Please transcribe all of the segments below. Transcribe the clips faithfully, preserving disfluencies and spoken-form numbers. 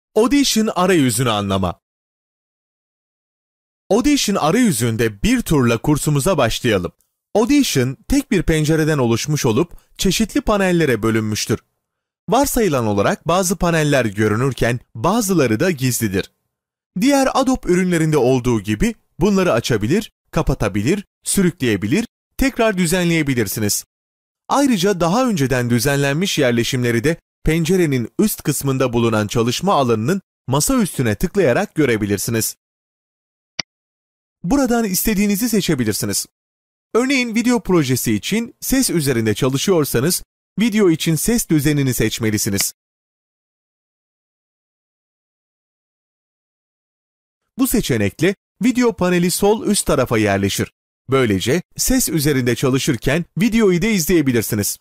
Audition arayüzünü anlama. Audition arayüzünde bir turla kursumuza başlayalım. Audition tek bir pencereden oluşmuş olup çeşitli panellere bölünmüştür. Varsayılan olarak bazı paneller görünürken bazıları da gizlidir. Diğer Adobe ürünlerinde olduğu gibi bunları açabilir, kapatabilir, sürükleyebilir, tekrar düzenleyebilirsiniz. Ayrıca daha önceden düzenlenmiş yerleşimleri de pencerenin üst kısmında bulunan çalışma alanının masa üstüne tıklayarak görebilirsiniz. Buradan istediğinizi seçebilirsiniz. Örneğin video projesi için ses üzerinde çalışıyorsanız, video için ses düzenini seçmelisiniz. Bu seçenekle video paneli sol üst tarafa yerleşir. Böylece ses üzerinde çalışırken videoyu da izleyebilirsiniz.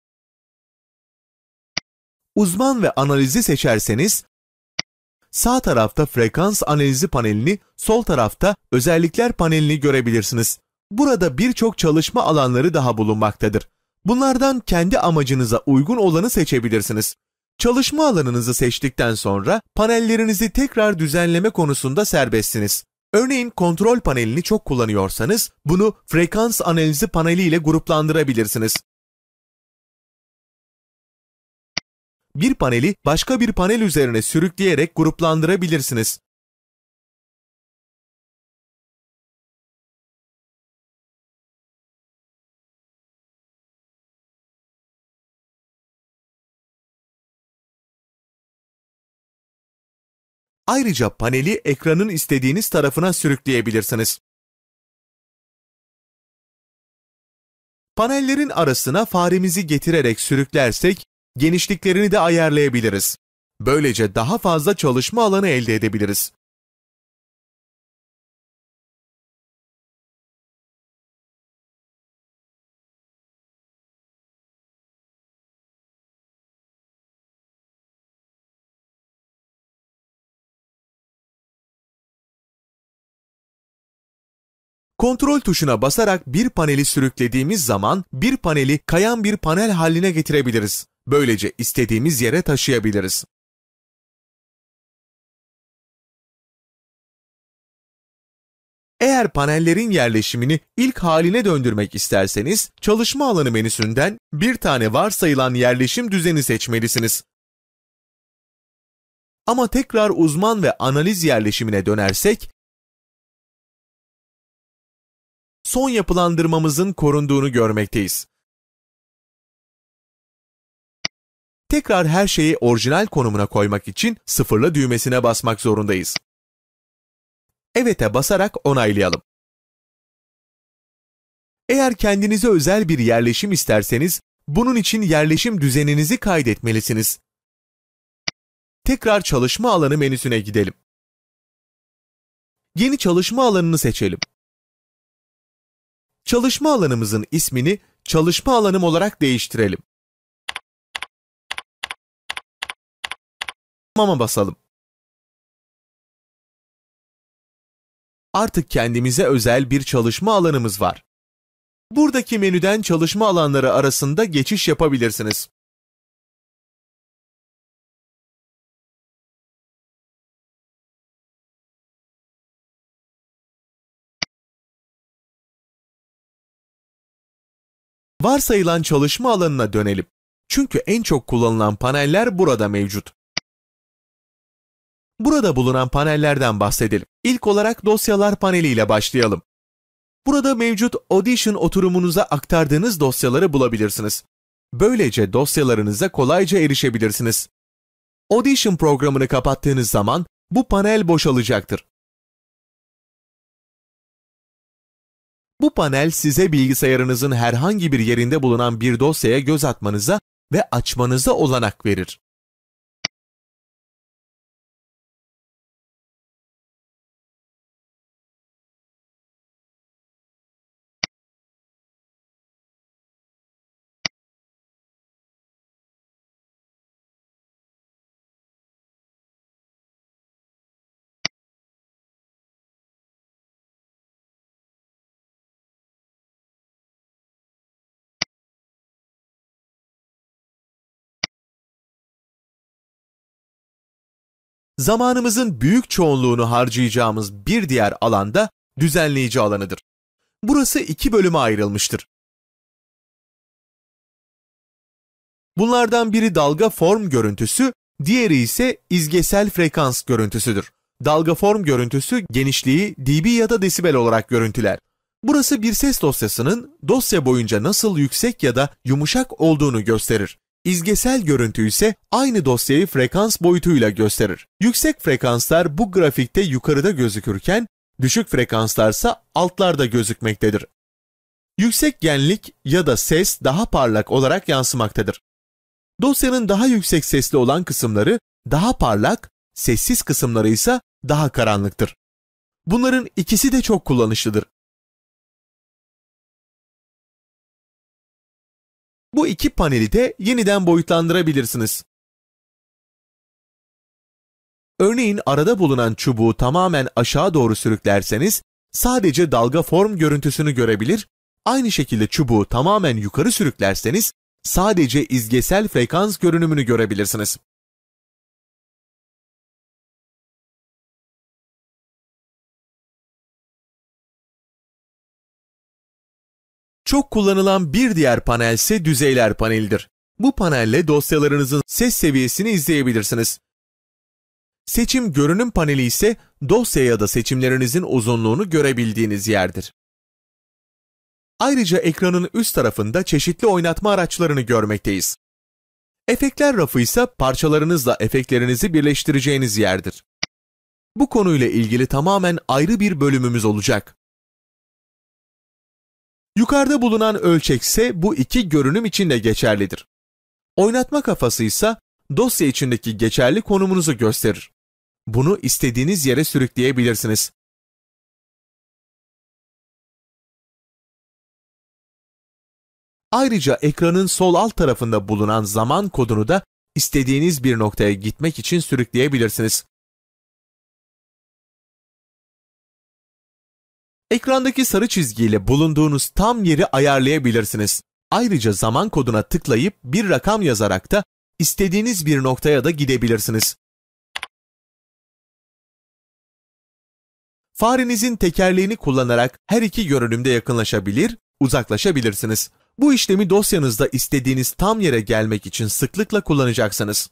Uzman ve analizi seçerseniz, sağ tarafta frekans analizi panelini, sol tarafta özellikler panelini görebilirsiniz. Burada birçok çalışma alanları daha bulunmaktadır. Bunlardan kendi amacınıza uygun olanı seçebilirsiniz. Çalışma alanınızı seçtikten sonra panellerinizi tekrar düzenleme konusunda serbestsiniz. Örneğin kontrol panelini çok kullanıyorsanız bunu frekans analizi paneli ile gruplandırabilirsiniz. Bir paneli başka bir panel üzerine sürükleyerek gruplandırabilirsiniz. Ayrıca paneli ekranın istediğiniz tarafına sürükleyebilirsiniz. Panellerin arasına faremizi getirerek sürüklersek, genişliklerini de ayarlayabiliriz. Böylece daha fazla çalışma alanı elde edebiliriz. Kontrol tuşuna basarak bir paneli sürüklediğimiz zaman bir paneli kayan bir panel haline getirebiliriz. Böylece istediğimiz yere taşıyabiliriz. Eğer panellerin yerleşimini ilk haline döndürmek isterseniz, çalışma alanı menüsünden bir tane varsayılan yerleşim düzeni seçmelisiniz. Ama tekrar uzman ve analiz yerleşimine dönersek, son yapılandırmamızın korunduğunu görmekteyiz. Tekrar her şeyi orijinal konumuna koymak için sıfırla düğmesine basmak zorundayız. Evet'e basarak onaylayalım. Eğer kendinize özel bir yerleşim isterseniz, bunun için yerleşim düzeninizi kaydetmelisiniz. Tekrar çalışma alanı menüsüne gidelim. Yeni çalışma alanını seçelim. Çalışma alanımızın ismini çalışma alanım olarak değiştirelim. Tamam'a basalım. Artık kendimize özel bir çalışma alanımız var. Buradaki menüden çalışma alanları arasında geçiş yapabilirsiniz. Varsayılan çalışma alanına dönelim. Çünkü en çok kullanılan paneller burada mevcut. Burada bulunan panellerden bahsedelim. İlk olarak dosyalar paneliyle başlayalım. Burada mevcut Audition oturumunuza aktardığınız dosyaları bulabilirsiniz. Böylece dosyalarınıza kolayca erişebilirsiniz. Audition programını kapattığınız zaman bu panel boşalacaktır. Bu panel size bilgisayarınızın herhangi bir yerinde bulunan bir dosyaya göz atmanıza ve açmanıza olanak verir. Zamanımızın büyük çoğunluğunu harcayacağımız bir diğer alan da düzenleyici alanıdır. Burası iki bölüme ayrılmıştır. Bunlardan biri dalga form görüntüsü, diğeri ise izgesel frekans görüntüsüdür. Dalga form görüntüsü genişliği dB ya da desibel olarak görüntüler. Burası bir ses dosyasının dosya boyunca nasıl yüksek ya da yumuşak olduğunu gösterir. İzgesel görüntü ise aynı dosyayı frekans boyutuyla gösterir. Yüksek frekanslar bu grafikte yukarıda gözükürken, düşük frekanslarsa altlarda gözükmektedir. Yüksek genlik ya da ses daha parlak olarak yansımaktadır. Dosyanın daha yüksek sesli olan kısımları daha parlak, sessiz kısımları ise daha karanlıktır. Bunların ikisi de çok kullanışlıdır. Bu iki paneli de yeniden boyutlandırabilirsiniz. Örneğin arada bulunan çubuğu tamamen aşağı doğru sürüklerseniz sadece dalga form görüntüsünü görebilir, aynı şekilde çubuğu tamamen yukarı sürüklerseniz sadece izgesel frekans görünümünü görebilirsiniz. Çok kullanılan bir diğer panel ise düzeyler panelidir. Bu panelle dosyalarınızın ses seviyesini izleyebilirsiniz. Seçim görünüm paneli ise dosya ya da seçimlerinizin uzunluğunu görebildiğiniz yerdir. Ayrıca ekranın üst tarafında çeşitli oynatma araçlarını görmekteyiz. Efektler rafı ise parçalarınızla efektlerinizi birleştireceğiniz yerdir. Bu konuyla ilgili tamamen ayrı bir bölümümüz olacak. Yukarıda bulunan ölçek ise bu iki görünüm için de geçerlidir. Oynatma kafası ise dosya içindeki geçerli konumunuzu gösterir. Bunu istediğiniz yere sürükleyebilirsiniz. Ayrıca ekranın sol alt tarafında bulunan zaman kodunu da istediğiniz bir noktaya gitmek için sürükleyebilirsiniz. Ekrandaki sarı çizgiyle bulunduğunuz tam yeri ayarlayabilirsiniz. Ayrıca zaman koduna tıklayıp bir rakam yazarak da istediğiniz bir noktaya da gidebilirsiniz. Farenizin tekerleğini kullanarak her iki görünümde yakınlaşabilir, uzaklaşabilirsiniz. Bu işlemi dosyanızda istediğiniz tam yere gelmek için sıklıkla kullanacaksınız.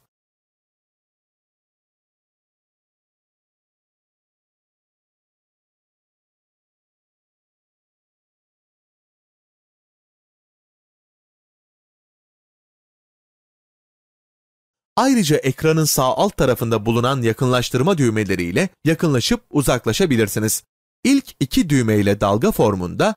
Ayrıca ekranın sağ alt tarafında bulunan yakınlaştırma düğmeleriyle yakınlaşıp uzaklaşabilirsiniz. İlk iki düğme ile dalga formunda,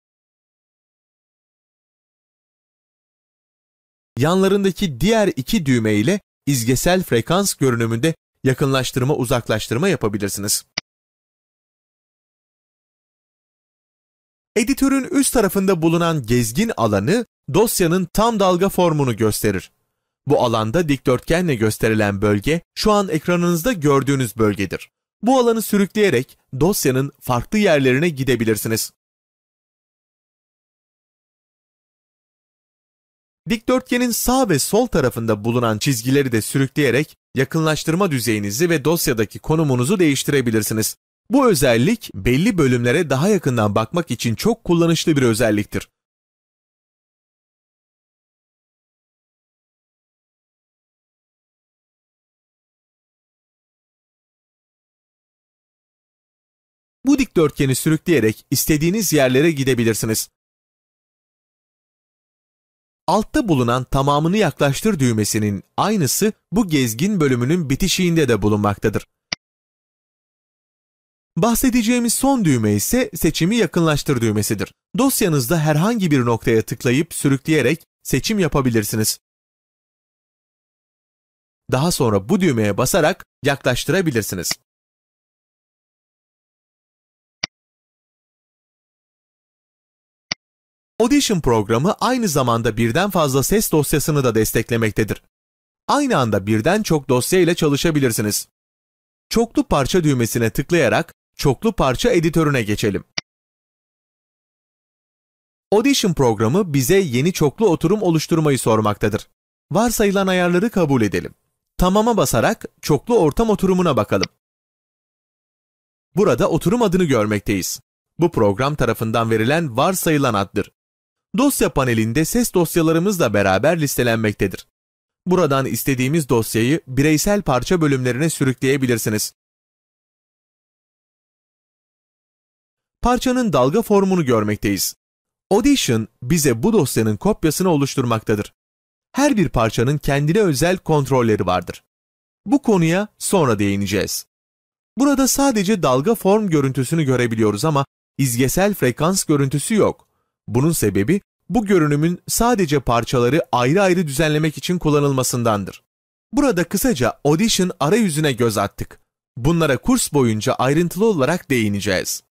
yanlarındaki diğer iki düğme ile izgesel frekans görünümünde yakınlaştırma uzaklaştırma yapabilirsiniz. Editörün üst tarafında bulunan gezgin alanı dosyanın tam dalga formunu gösterir. Bu alanda dikdörtgenle gösterilen bölge şu an ekranınızda gördüğünüz bölgedir. Bu alanı sürükleyerek dosyanın farklı yerlerine gidebilirsiniz. Dikdörtgenin sağ ve sol tarafında bulunan çizgileri de sürükleyerek yakınlaştırma düzeyinizi ve dosyadaki konumunuzu değiştirebilirsiniz. Bu özellik belli bölümlere daha yakından bakmak için çok kullanışlı bir özelliktir. Bu dikdörtgeni sürükleyerek istediğiniz yerlere gidebilirsiniz. Altta bulunan tamamını yaklaştır düğmesinin aynısı bu gezgin bölümünün bitişiğinde de bulunmaktadır. Bahsedeceğimiz son düğme ise seçimi yakınlaştır düğmesidir. Dosyanızda herhangi bir noktaya tıklayıp sürükleyerek seçim yapabilirsiniz. Daha sonra bu düğmeye basarak yaklaştırabilirsiniz. Audition programı aynı zamanda birden fazla ses dosyasını da desteklemektedir. Aynı anda birden çok dosya ile çalışabilirsiniz. Çoklu parça düğmesine tıklayarak çoklu parça editörüne geçelim. Audition programı bize yeni çoklu oturum oluşturmayı sormaktadır. Varsayılan ayarları kabul edelim. Tamama basarak çoklu ortam oturumuna bakalım. Burada oturum adını görmekteyiz. Bu program tarafından verilen varsayılan addır. Dosya panelinde ses dosyalarımızla beraber listelenmektedir. Buradan istediğimiz dosyayı bireysel parça bölümlerine sürükleyebilirsiniz. Parçanın dalga formunu görmekteyiz. Audition bize bu dosyanın kopyasını oluşturmaktadır. Her bir parçanın kendine özel kontrolleri vardır. Bu konuya sonra değineceğiz. Burada sadece dalga form görüntüsünü görebiliyoruz ama izgesel frekans görüntüsü yok. Bunun sebebi bu görünümün sadece parçaları ayrı ayrı düzenlemek için kullanılmasındandır. Burada kısaca Audition arayüzüne göz attık. Bunlara kurs boyunca ayrıntılı olarak değineceğiz.